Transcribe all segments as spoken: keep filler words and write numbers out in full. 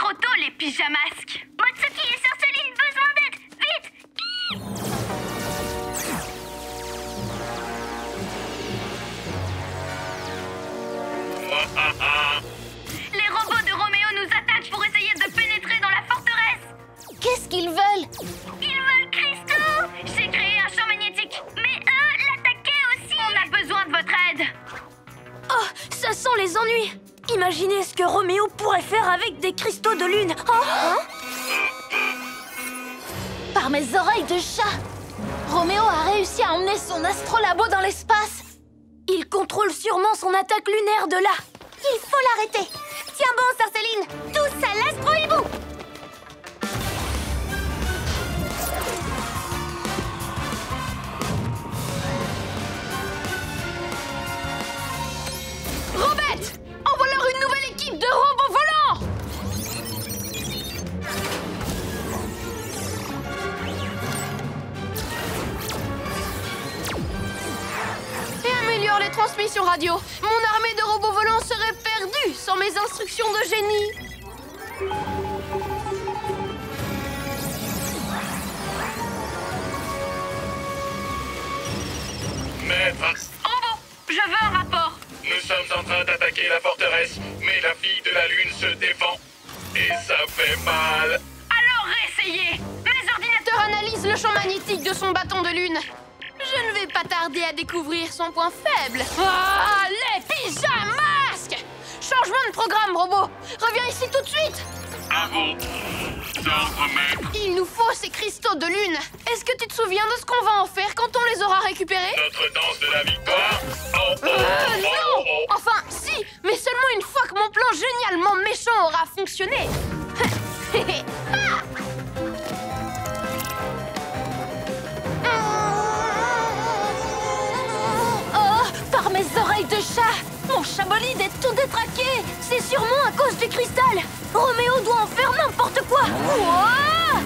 trop tôt, les pyjamasques. Motsuki et Sœur Céline, besoin d'aide. Vite. Les robots de Roméo nous attaquent pour essayer de pénétrer dans la forteresse. Qu'est-ce qu'ils veulent? Ils veulent cristaux. J'ai créé un champ magnétique. Mais eux l'attaquaient aussi. On a besoin de votre aide. Oh, ça sent les ennuis. Imaginez ce que Roméo pourrait faire avec des cristaux de lune. Oh, hein? Par mes oreilles de chat, Roméo a réussi à emmener son astrolabo dans l'espace. Il contrôle sûrement son attaque lunaire de là. Il faut l'arrêter. Tiens bon, Sœur Céline. Tous à l'astro-hibou. Robette, envoie-leur une nouvelle équipe de robots volants. Et améliore les transmissions radio. Mon armée de robots volants serait perdue sans mes instructions de génie. Maître, Robot, je veux un rapport. nous sommes en train d'attaquer la forteresse, mais la fille de la lune se défend. Et ça fait mal. Alors essayez. Mes ordinateurs Analyse le champ magnétique de son bâton de lune. Je ne vais pas tarder à découvrir son point faible. Ah, les pyjamasques! Changement de programme, robot. Reviens ici tout de suite. À vos ordres, maître. Il nous faut ces cristaux de lune. Est-ce que tu te souviens de ce qu'on va en faire quand on les aura récupérés? Notre danse de la victoire. Oh, oh, Euh, oh, non! oh, oh. Enfin, si, mais seulement une fois que mon plan génialement méchant aura fonctionné. Oh, par mes oreilles de chat! Mon chabolide est tout détraqué! C'est sûrement à cause du cristal! Roméo doit en faire n'importe quoi! Ouah!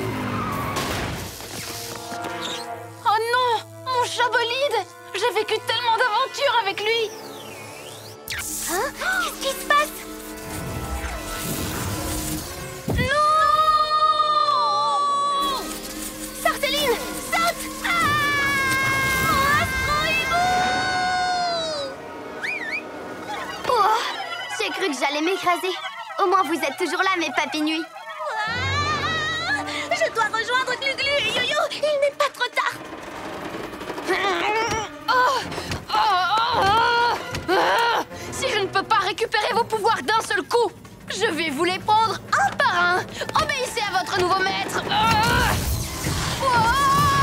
Oh non! Mon chabolide! J'ai vécu tellement d'aventures avec lui! Hein? Qu'est-ce qui se passe? Non! Sœur Céline, saute! Ah! Mon astro-hibou! Oh, j'ai cru que j'allais m'écraser. Au moins, vous êtes toujours là, mes papinouis. Ah! Je dois rejoindre Glu-Glu et Yo-Yo. Il n'est pas trop tard. Oh, oh, oh, oh. Ah, si je ne peux pas récupérer vos pouvoirs d'un seul coup, je vais vous les prendre un par un. Obéissez à votre nouveau maître. Ah. Oh.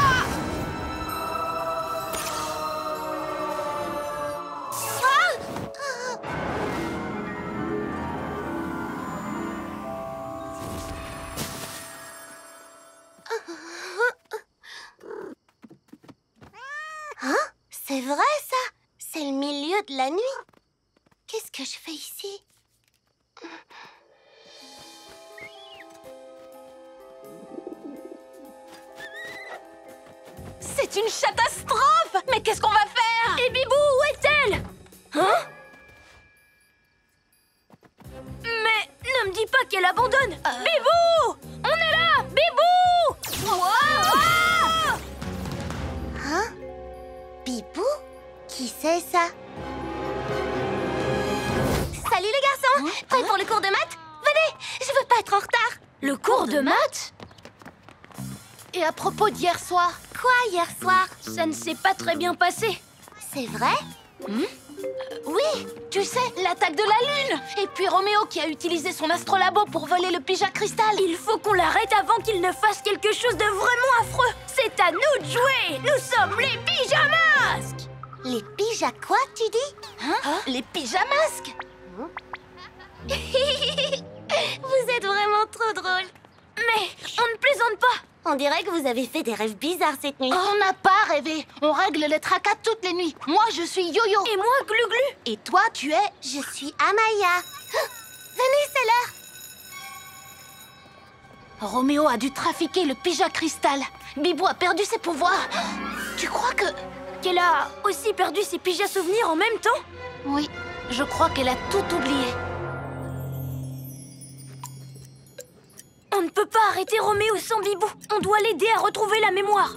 Hein? C'est vrai, ça? C'est le milieu de la nuit. Qu'est-ce que je fais ici? C'est une catastrophe. Mais qu'est-ce qu'on va faire? Et Bibou, où est-elle? Hein? Mais ne me dis pas qu'elle abandonne. Bibou! On est là! Bibou! Ouah! Hein? Bibou? Qui c'est, ça? Salut, les garçons! Prêts pour le cours de maths? Venez! Je veux pas être en retard! Le cours de maths? Et à propos d'hier soir, Quoi, hier soir? ça ne s'est pas très bien passé. C'est vrai? Oui, tu sais, l'attaque de la lune. Et puis Roméo qui a utilisé son astrolabo pour voler le pyjama cristal. Il faut qu'on l'arrête avant qu'il ne fasse quelque chose de vraiment affreux. C'est à nous de jouer. Nous sommes les pyjamasques. Les pyjas quoi, tu dis? Hein? Les pyjamasques. Vous êtes vraiment trop drôle. Mais on ne plaisante pas. On dirait que vous avez fait des rêves bizarres cette nuit. On n'a pas rêvé. On règle les tracas toutes les nuits. Moi, je suis Yo-Yo. Et moi, Glu-Glu. Et toi, tu es... Je suis Amaya. Venez, c'est l'heure. Roméo a dû trafiquer le pyjama cristal. Bibou a perdu ses pouvoirs. Tu crois que... Qu'elle a aussi perdu ses pyjama souvenirs en même temps? Oui, je crois qu'elle a tout oublié. ne peut pas arrêter Roméo sans Bibou. On doit l'aider à retrouver la mémoire.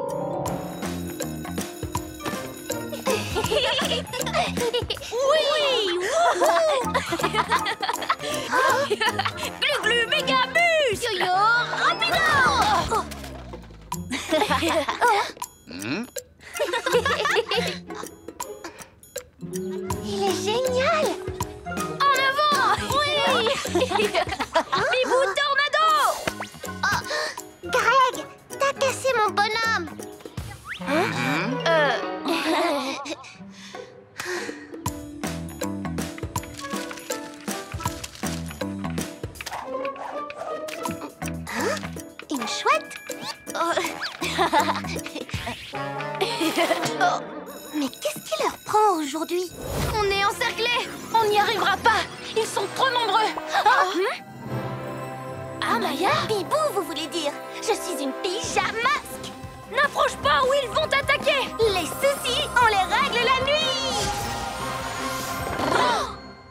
Oui! Glu-glu, méga bus! Yo-yo, rapido! Il est génial! En avant! Oui! Bibou tornado! Oh, Greg, t'as cassé mon bonhomme! Hein? Euh... Hein? Une chouette? Oh. Oh. Mais qu'est-ce qui leur prend aujourd'hui? On est encerclés! On n'y arrivera pas! Ils sont trop nombreux! Oh. Hmm? Ah, Maya? Bibou, vous voulez dire? Je suis une pyjamasque! N'approche pas ou ils vont t'attaquer! Les soucis, on les règle la nuit! Oh.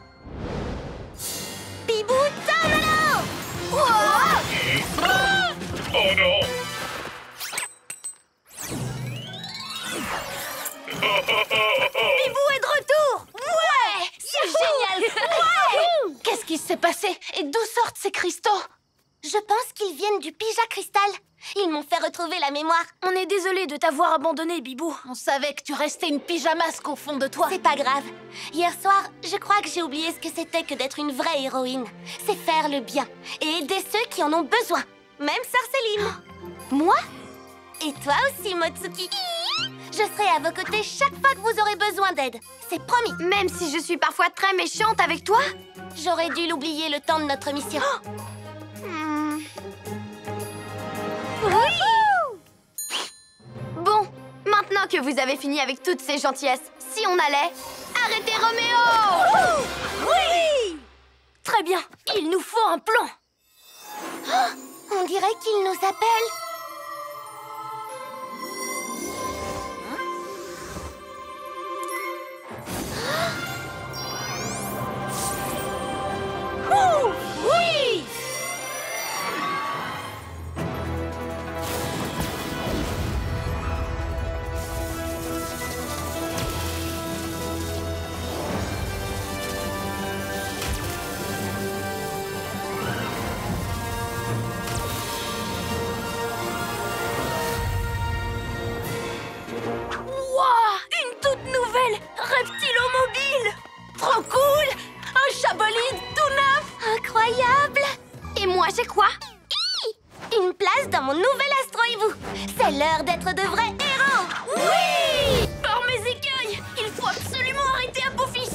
Bibou, tornado! Wow. Oh non! Bibou est de retour! Ouais! C'est génial! Ouais! Qu'est-ce qui s'est passé? Et d'où sortent ces cristaux? Je pense qu'ils viennent du Pyja Cristal. Ils m'ont fait retrouver la mémoire. On est désolé de t'avoir abandonné, Bibou. On savait que tu restais une pyjamasque au fond de toi. C'est pas grave. Hier soir, je crois que j'ai oublié ce que c'était que d'être une vraie héroïne. C'est faire le bien et aider ceux qui en ont besoin. Même Sœur Céline. Moi? Et toi aussi, Motsuki. Je serai à vos côtés chaque fois que vous aurez besoin d'aide. C'est promis. Même si je suis parfois très méchante avec toi? J'aurais dû l'oublier le temps de notre mission. Hmm. Oui! Bon, maintenant que vous avez fini avec toutes ces gentillesses, si on allait arrêter Roméo! Oui! Très bien, il nous faut un plan. Oh, on dirait qu'il nous appelle. Oh, oui! Wouah! Une toute nouvelle reptilomobile! Trop cool! Un chabolide tout neuf! Incroyable! Et moi, j'ai quoi? Hi! Une place dans mon nouvel Astro-Hibou. C'est l'heure d'être de vrais héros. Oui! Par mes écueils! Il faut absolument arrêter Apophis!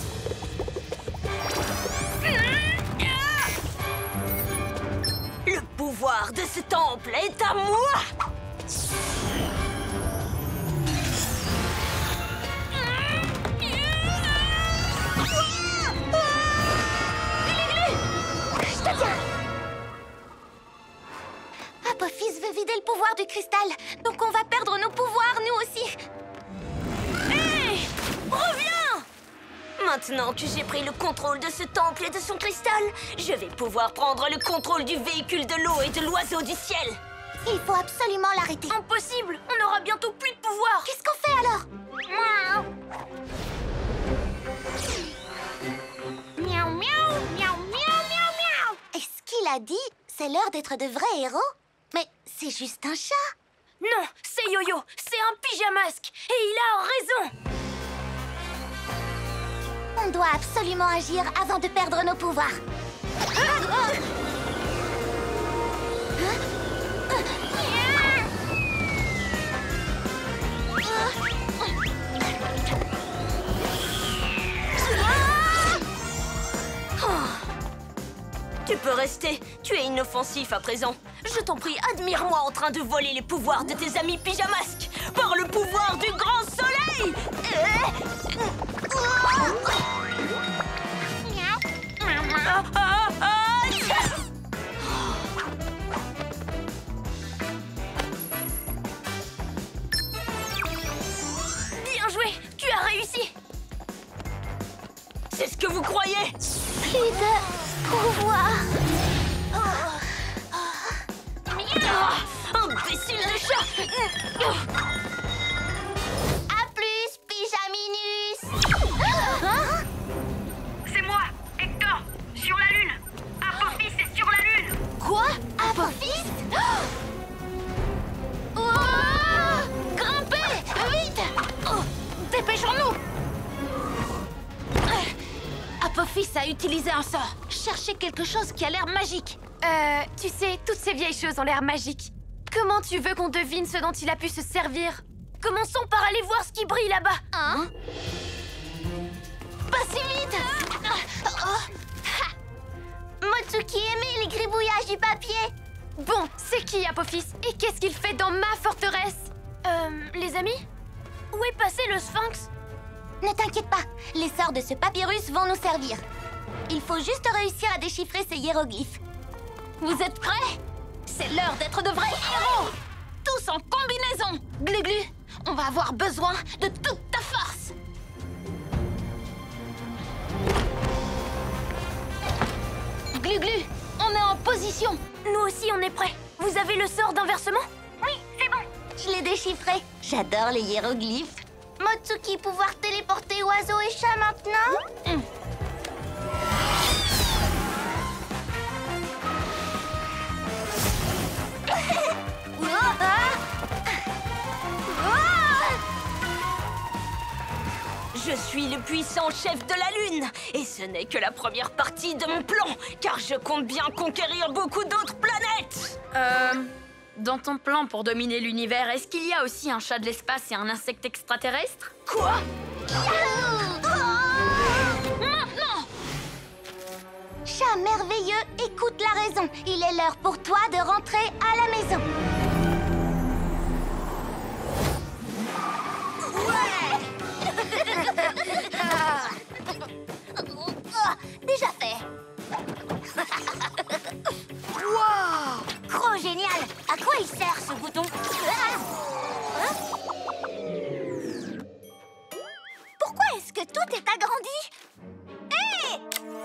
Le pouvoir de ce temple est à moi! Je te tiens. Apophis veut vider le pouvoir du cristal, donc on va perdre nos pouvoirs, nous aussi. Hé! Reviens! Maintenant que j'ai pris le contrôle de ce temple et de son cristal, je vais pouvoir prendre le contrôle du véhicule de l'eau et de l'oiseau du ciel. Il faut absolument l'arrêter. Impossible! On n'aura bientôt plus de pouvoir! Qu'est-ce qu'on fait alors? Miaou! Miaou, miaou, miaou, miaou, miaou, miaou! Est-ce qu'il a dit c'est l'heure d'être de vrais héros? Mais c'est juste un chat. Non, c'est Yo-Yo, c'est un pyjamasque et il a raison. On doit absolument agir avant de perdre nos pouvoirs. Tu peux rester, tu es inoffensif à présent. Je t'en prie, admire-moi en train de voler les pouvoirs de tes amis pyjamasques par le pouvoir du grand soleil. Ah, ah, ah, Bien joué, tu as réussi. c'est ce que vous croyez? Plus de pouvoir. À plus, Pyjaminus. Hein? C'est moi, Hector, sur la Lune. Apophis est sur la Lune. Quoi? Apophis? Oh! Grimpez! Vite! Oh, dépêchons-nous! Apophis a utilisé un sort. Cherchez quelque chose qui a l'air magique. Euh, tu sais, toutes ces vieilles choses ont l'air magiques. Comment tu veux qu'on devine ce dont il a pu se servir? Commençons par aller voir ce qui brille là-bas. Hein? Pas si vite! Motsuki aimait les gribouillages du papier. Bon, c'est qui Apophis? Et qu'est-ce qu'il fait dans ma forteresse? Euh, les amis? Où est passé le sphinx? Ne t'inquiète pas, les sorts de ce papyrus vont nous servir. Il faut juste réussir à déchiffrer ces hiéroglyphes. Vous êtes prêts? C'est l'heure d'être de vrais héros! Tous en combinaison! Glu-Glu, on va avoir besoin de toute ta force! Glu-Glu, on est en position! Nous aussi, on est prêts! Vous avez le sort d'inversement? Oui, c'est bon. Je l'ai déchiffré. J'adore les hiéroglyphes. Motsuki, pouvoir téléporter oiseaux et chats maintenant? Hum. Je suis le puissant chef de la Lune. Et ce n'est que la première partie de mon plan, car je compte bien conquérir beaucoup d'autres planètes. Euh... Dans ton plan pour dominer l'univers, est-ce qu'il y a aussi un chat de l'espace et un insecte extraterrestre? Quoi? Maintenant! Chat merveilleux, écoute la raison. Il est l'heure pour toi de rentrer à la maison. Déjà fait. Wow! Trop génial! À quoi il sert ce bouton? Hein? Pourquoi est-ce que tout est agrandi? Hé!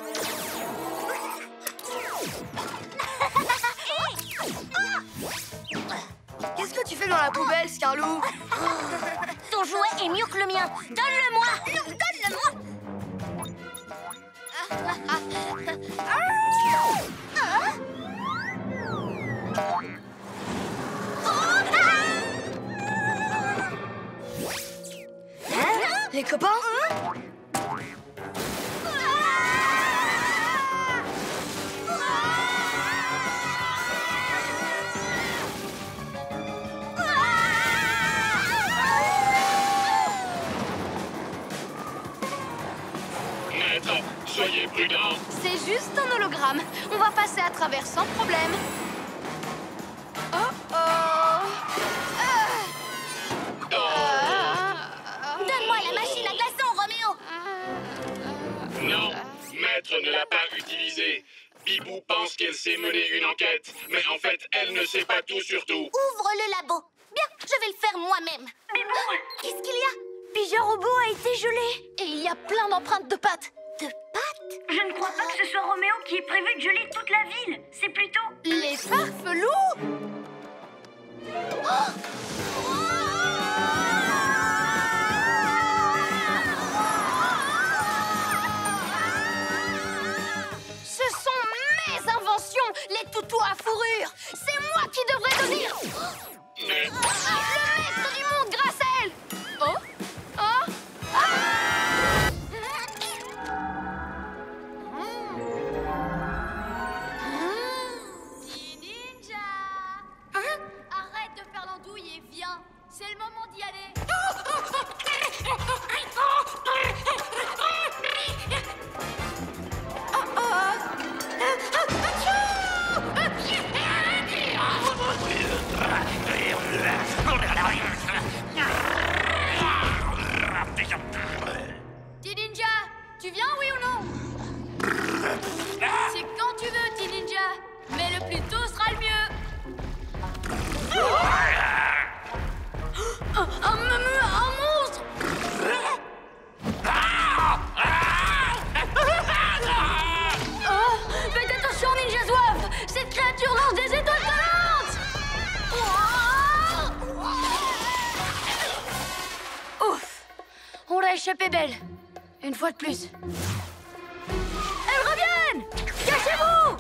Qu'est-ce que tu fais dans la poubelle, Scarlou? Ton jouet est mieux que le mien. Donne-le-moi! Donne-le-moi! Les copains? Maître, soyez prudent. C'est juste un hologramme. On va passer à travers sans problème. Oh oh! Donne-moi la machine à glaçons, Roméo! Non, Maître ne l'a pas utilisée. Bibou pense qu'elle sait mener une enquête, mais en fait, elle ne sait pas tout sur tout. Ouvre le labo. Bien, je vais le faire moi-même. Qu'est-ce qu'il y a? Pija Robot a été gelé et il y a plein d'empreintes de pattes. De pâtes? Je ne crois pas que ce soit Roméo qui ait prévu de geler toute la ville. C'est plutôt... Les farfelous? Ce sont mes inventions, les toutous à fourrure. C'est moi qui devrais devenir Mais... le maître du monde grâce à elle. Oh, oh, ah! Petit ninja! Arrête de faire l'andouille et viens. C'est le moment d'y aller. échappée belle. Une fois de plus. Elles reviennent! Cachez-vous!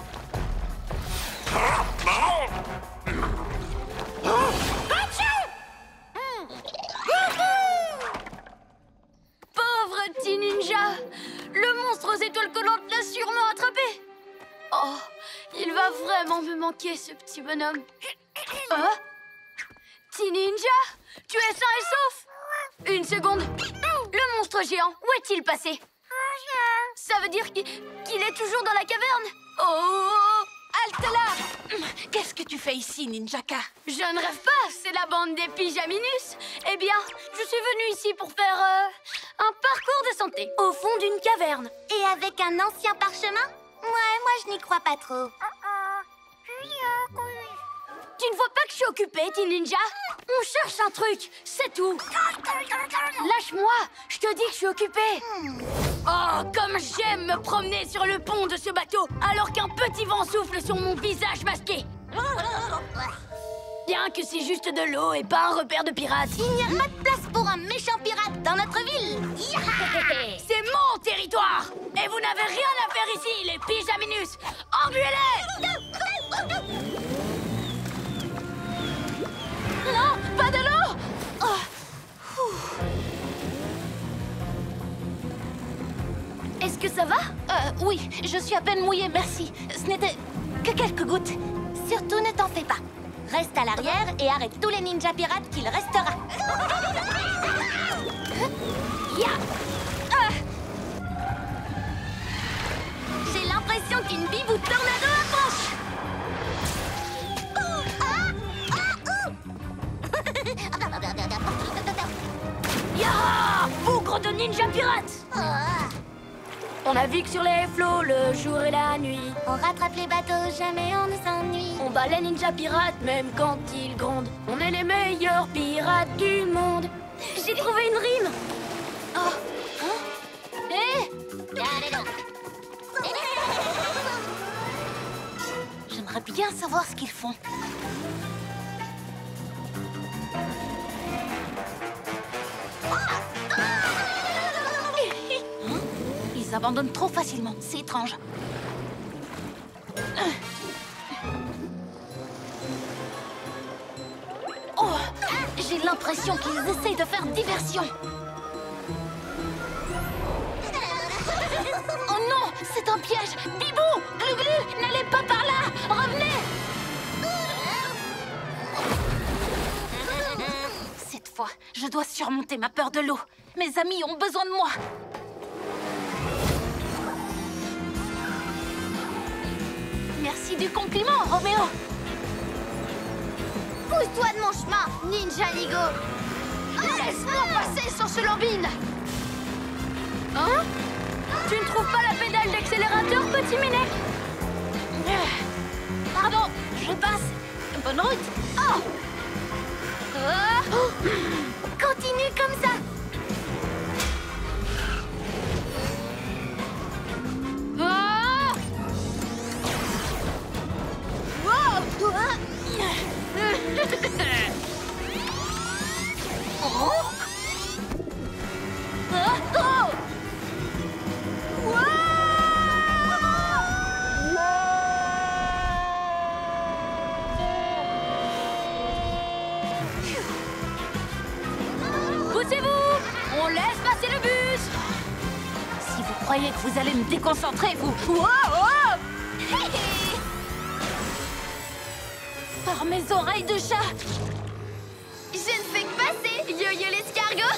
Pauvre petit ninja! Le monstre aux étoiles collantes l'a sûrement attrapé! Oh, il va vraiment me manquer, ce petit bonhomme. Hein? Petit ninja? Tu es sain et sauf? Une seconde. Le monstre géant, où est-il passé? Ça veut dire qu'il qu'il est toujours dans la caverne? Oh! Halte là! Qu'est-ce que tu fais ici, Ninjaka? Je ne rêve pas, c'est la bande des Pyjaminus. Eh bien, je suis venue ici pour faire euh, un parcours de santé au fond d'une caverne. Et avec un ancien parchemin? Ouais, moi je n'y crois pas trop. Tu ne vois pas que je suis occupée, petit ninja? On cherche un truc, c'est tout. Lâche-moi, je te dis que je suis occupée. Oh, comme j'aime me promener sur le pont de ce bateau alors qu'un petit vent souffle sur mon visage masqué. Bien que c'est juste de l'eau et pas un repère de pirates. Il n'y a pas de place pour un méchant pirate dans notre ville. C'est mon territoire. Et vous n'avez rien à faire ici, les Pyjaminus. Engueulez-les! Non, pas de l'eau! Oh. Est-ce que ça va? Euh, oui, je suis à peine mouillée, merci. Ce n'était que quelques gouttes. Surtout ne t'en fais pas. Reste à l'arrière et arrête tous les ninjas pirates qu'il restera. Ya! J'ai l'impression qu'une bibou tornado approche. Ya! Bougre de ninja pirates! On navigue sur les flots le jour et la nuit. On rattrape les bateaux, jamais on ne s'ennuie. On bat les ninjas pirates même quand ils grondent. On est les meilleurs pirates du monde. J'ai trouvé une rime. Oh. Hein? Hé! J'aimerais bien savoir ce qu'ils font. Hein? Ils abandonnent trop facilement, c'est étrange. Oh, j'ai l'impression qu'ils essayent de faire diversion. Oh non, c'est un piège! Bibou! Glu-Glu! N'allez pas par là! Revenez! Cette fois, je dois surmonter ma peur de l'eau. Mes amis ont besoin de moi. Merci du compliment, Roméo. Pousse-toi de mon chemin, Ninja Ligo. Laisse-moi passer sur ce lambine. Hein? Tu ne trouves pas la pédale d'accélérateur, petit minet? Pardon, je passe. Bonne route. Oh! Oh. Continue comme ça. Ah! Wow! Oh! Ah, oh! Poussez-vous! On laisse passer le bus! Si vous croyez que vous allez me déconcentrer, vous... Wow! Oh! Par mes oreilles de chat! Je ne fais que passer, yo-yo l'escargot.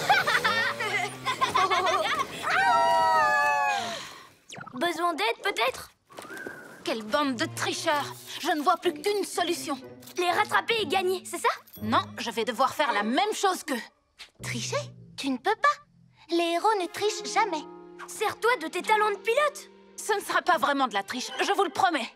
Besoin d'aide, peut-être? Quelle bande de tricheurs! Je ne vois plus qu'une solution. Les rattraper et gagner, c'est ça? Non, je vais devoir faire la même chose qu'eux. Tricher? Tu ne peux pas. Les héros ne trichent jamais. Sers-toi de tes talents de pilote. Ce ne sera pas vraiment de la triche, je vous le promets.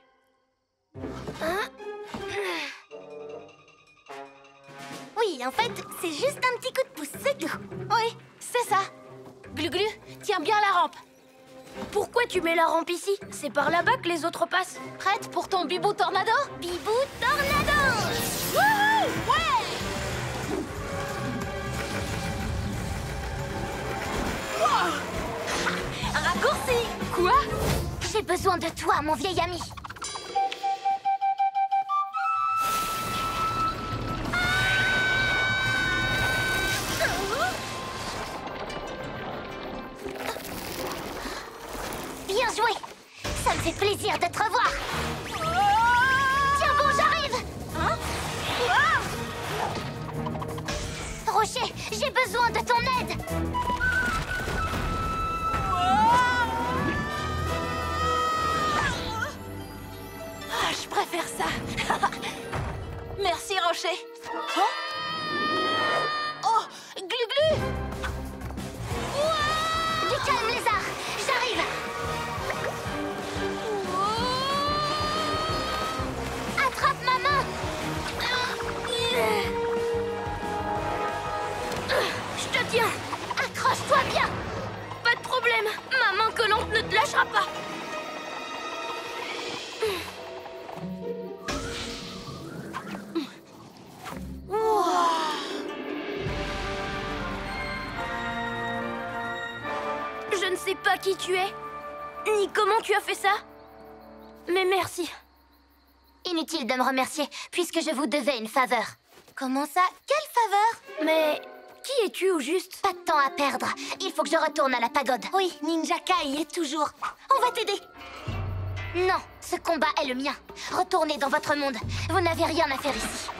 Oui, en fait, c'est juste un petit coup de pouce, c'est tout. Oui, c'est ça. Glu-Glu, tiens bien la rampe. Pourquoi tu mets la rampe ici? C'est par là-bas que les autres passent. Prête pour ton bibou tornado? Bibou tornado. Wouhou! Ouais! Wow! besoin de toi, mon vieil ami. Bien joué. Ça me fait plaisir de te revoir. Tiens bon, j'arrive. Hein? Rocher, j'ai besoin de ton aide. Ah, je préfère ça. Merci, Rocher. Oh, oh Glu-Glu. Du calme, lézard. J'arrive. Attrape ma main. Je te tiens. Accroche-toi bien. Pas de problème. Ma main collante ne te lâchera pas. Je ne sais pas qui tu es, ni comment tu as fait ça, mais merci. Inutile de me remercier, puisque je vous devais une faveur. Comment ça? Quelle faveur? Mais qui es-tu au juste? Pas de temps à perdre. Il faut que je retourne à la pagode. Oui, Ninjaka y est toujours. On va t'aider. Non, ce combat est le mien. Retournez dans votre monde. Vous n'avez rien à faire ici.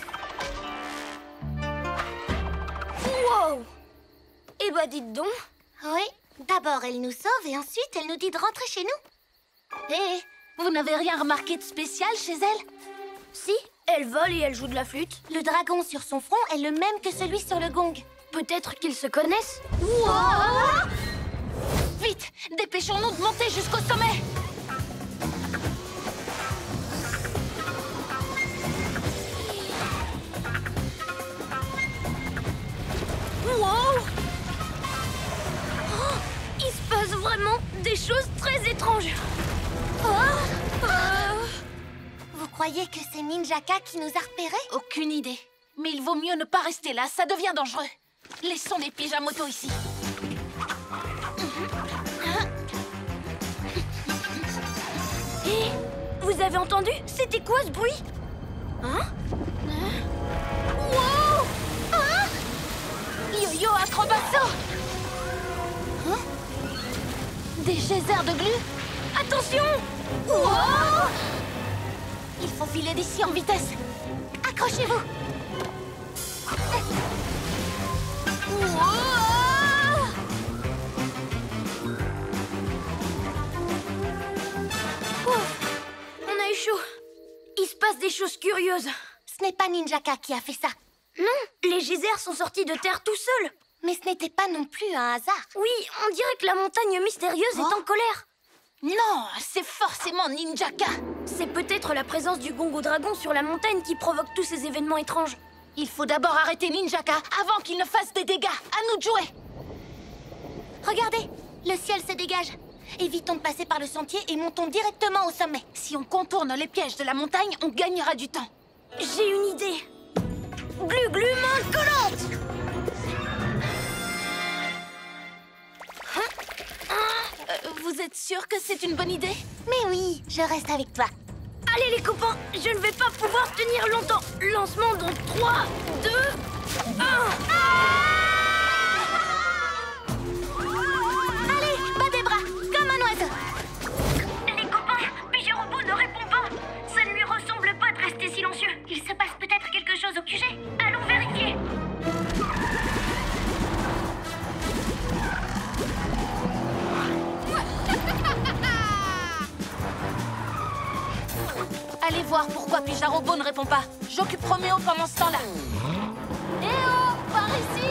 Wow! Eh bah dites donc. Oui, d'abord elle nous sauve et ensuite elle nous dit de rentrer chez nous. Hé, vous n'avez rien remarqué de spécial chez elle? Si, elle vole et elle joue de la flûte. Le dragon sur son front est le même que celui sur le gong. Peut-être qu'ils se connaissent. Wow! Vite, dépêchons-nous de monter jusqu'au sommet. Wow! Oh, il se passe vraiment des choses très étranges. Oh, Euh, vous croyez que c'est Ninjaka qui nous a repérés? Aucune idée. Mais il vaut mieux ne pas rester là, ça devient dangereux. Laissons les pyjamotos ici. Hé, vous avez entendu? C'était quoi ce bruit? Hein? Wow! Hein? Yo-yo acrobasso! Hein? Des geysers de glu? Attention! Wow! Il faut filer d'ici en vitesse. Accrochez-vous. Wow! Ouf, on a eu chaud. Il se passe des choses curieuses. Ce n'est pas Ninjaka qui a fait ça. Non, les geysers sont sortis de terre tout seuls. Mais ce n'était pas non plus un hasard. Oui, on dirait que la montagne mystérieuse Oh. est en colère. Non, c'est forcément Ninjaka. C'est peut-être la présence du Gongo Dragon sur la montagne qui provoque tous ces événements étranges. Il faut d'abord arrêter Ninjaka avant qu'il ne fasse des dégâts. À nous de jouer. Regardez, le ciel se dégage. Évitons de passer par le sentier et montons directement au sommet. Si on contourne les pièges de la montagne, on gagnera du temps. J'ai une idée. Glu glu main collante. Euh, vous êtes sûr que c'est une bonne idée? Mais oui, je reste avec toi. Allez les copains, je ne vais pas pouvoir tenir longtemps. Lancement dans trois, deux, un. Allez, bas des bras, comme un oiseau. Les copains, Pigeon-Robot ne répond pas. Ça ne lui ressemble pas de rester silencieux. Il se passe peut-être quelque chose au Q G. Allons vérifier. Allez voir pourquoi Pigeon-Robot ne répond pas. J'occupe Roméo pendant ce temps-là. Eh oh, par ici!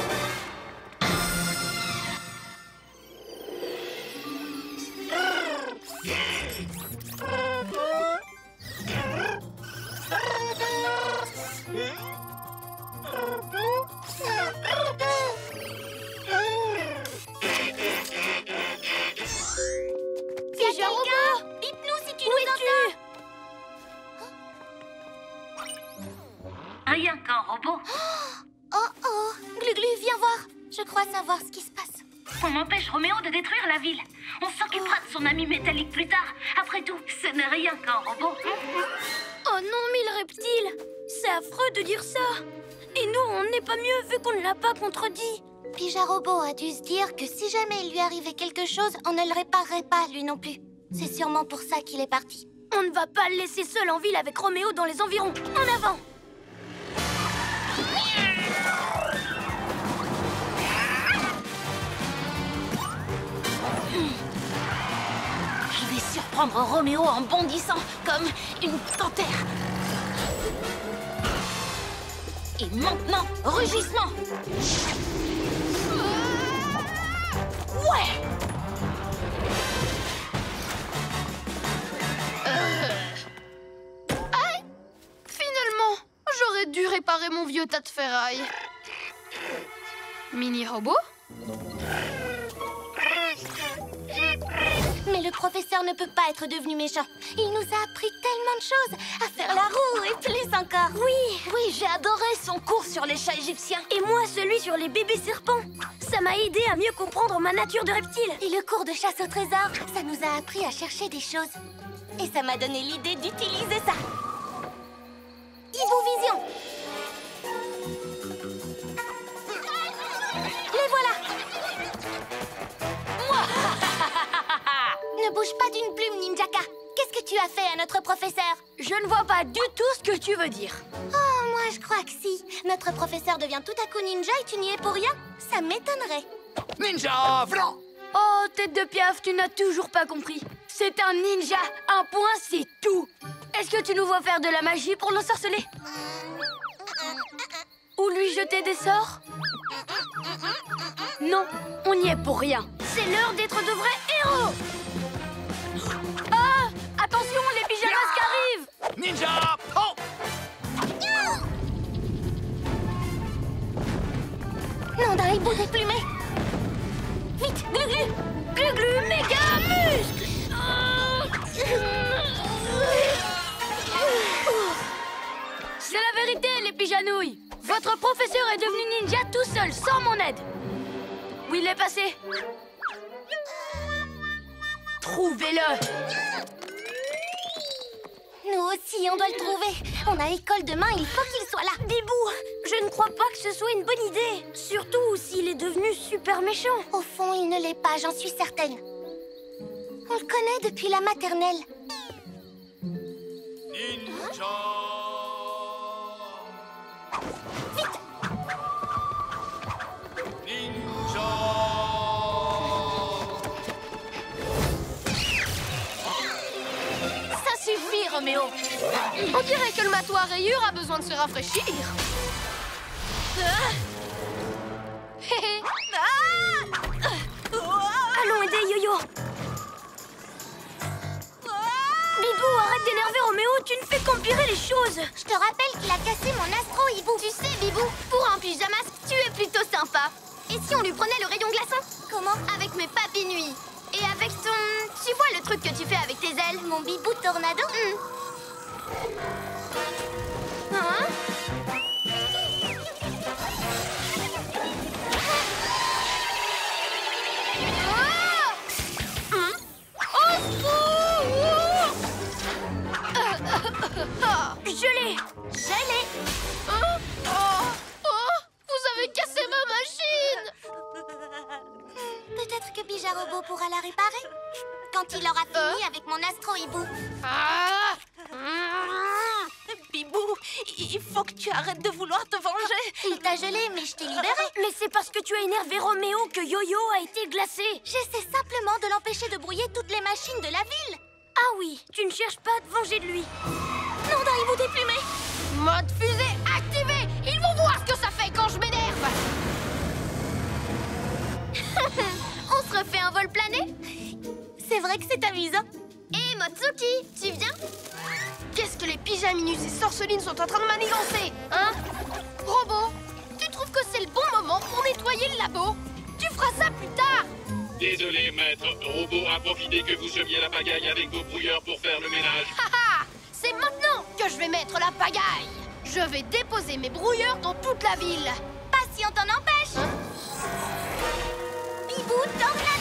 Pigeon-Robot, bip-nous si tu nous entends. Rien qu'un robot. Oh oh, Glu-Glu, viens voir. Je crois savoir ce qui se passe. On empêche Roméo de détruire la ville. On s'occupera de son ami métallique plus tard. Après tout, ce n'est rien qu'un robot. Oh non, mille reptiles! C'est affreux de dire ça! Et nous, on n'est pas mieux vu qu'on ne l'a pas contredit. Pijarobot a dû se dire que si jamais il lui arrivait quelque chose, on ne le réparerait pas, lui non plus. C'est sûrement pour ça qu'il est parti. On ne va pas le laisser seul en ville avec Roméo dans les environs. En avant! Je vais surprendre Roméo en bondissant comme une panthère. Et maintenant, rugissement. Ouais. Finalement, j'aurais dû réparer mon vieux tas de ferraille. Mini-robot? Mais le professeur ne peut pas être devenu méchant. Il nous a appris tellement de choses. À faire la roue et plus encore. Oui, oui, j'ai adoré son cours sur les chats égyptiens. Et moi, celui sur les bébés serpents. Ça m'a aidé à mieux comprendre ma nature de reptile. Et le cours de chasse au trésor, ça nous a appris à chercher des choses. Et ça m'a donné l'idée d'utiliser ça. Hibou-vision. Les voilà. Ne bouge pas d'une plume, Ninjaka. Qu'est-ce que tu as fait à notre professeur? Je ne vois pas du tout ce que tu veux dire. Oh, moi je crois que si. Notre professeur devient tout à coup ninja et tu n'y es pour rien. Ça m'étonnerait. Ninja flanc. Oh, tête de piaf, tu n'as toujours pas compris. C'est un ninja. Un point, c'est tout. Est-ce que tu nous vois faire de la magie pour l'ensorceler? Ou lui jeter des sorts? Non, on n'y est pour rien. C'est l'heure d'être de vrais héros. Ah! Attention, les pyjamas arrivent! Ninja. Oh. Non, d'un hibou déplumé. Vite, Glu-Glu. Glu-Glu, méga muscle! C'est la vérité, les pyjanouilles. Votre professeur est devenu ninja tout seul, sans mon aide. Où il est passé? Trouvez-le! Nous aussi, on doit le trouver. On a école demain, il faut qu'il soit là. Bibou, je ne crois pas que ce soit une bonne idée. Surtout s'il est devenu super méchant. Au fond, il ne l'est pas, j'en suis certaine. On le connaît depuis la maternelle. Ninja. Vite! Ninja. Ça suffit, Roméo. On dirait que le matou à rayures a besoin de se rafraîchir. Allons aider Yo-Yo. Bibou, arrête d'énerver Roméo, tu ne fais qu'empirer les choses. Je te rappelle qu'il a cassé mon astro-hibou. Tu sais, Bibou, pour un pyjamas, tu es plutôt sympa. Et si on lui prenait le rayon glaçon? Comment? Avec mes papilles nuits. Et avec ton... Tu vois le truc que tu fais avec tes ailes? Mon bibou tornado? Hmm. Hein? Je l'ai! Je l'ai! Hein? Oh! Oh! Vous avez cassé ma machine! Peut-être que Pijarobot pourra la réparer quand il aura fini avec mon astro-hibou. Ah! Bibou, il faut que tu arrêtes de vouloir te venger. Il t'a gelé, mais je t'ai libéré. Mais c'est parce que tu as énervé Roméo que Yo-Yo a été glacé. J'essaie simplement de l'empêcher de brouiller toutes les machines de la ville. Ah oui, tu ne cherches pas à te venger de lui. Non, d'un hibou déplumé. Mode fusée activé. Ils vont voir ce que ça fait quand je m'énerve. On se refait un vol plané? C'est vrai que c'est amusant. Et Motsuki, tu viens? Qu'est-ce que les pyjaminus et sorcelines sont en train de manigancer, hein? Robot, tu trouves que c'est le bon moment pour nettoyer le labo? Tu feras ça plus tard. Désolé, maître. Robot a profité que vous semiez la pagaille avec vos brouilleurs pour faire le ménage. Haha, c'est maintenant que je vais mettre la pagaille. Je vais déposer mes brouilleurs dans toute la ville. Pas si on t'en empêche. Bibou tornado.